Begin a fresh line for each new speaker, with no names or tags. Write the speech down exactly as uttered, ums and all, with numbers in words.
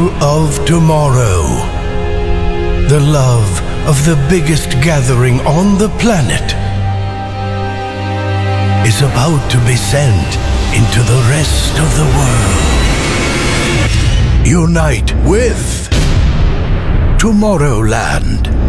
People of tomorrow, the love of the biggest gathering on the planet is about to be sent into the rest of the world. Unite with Tomorrowland.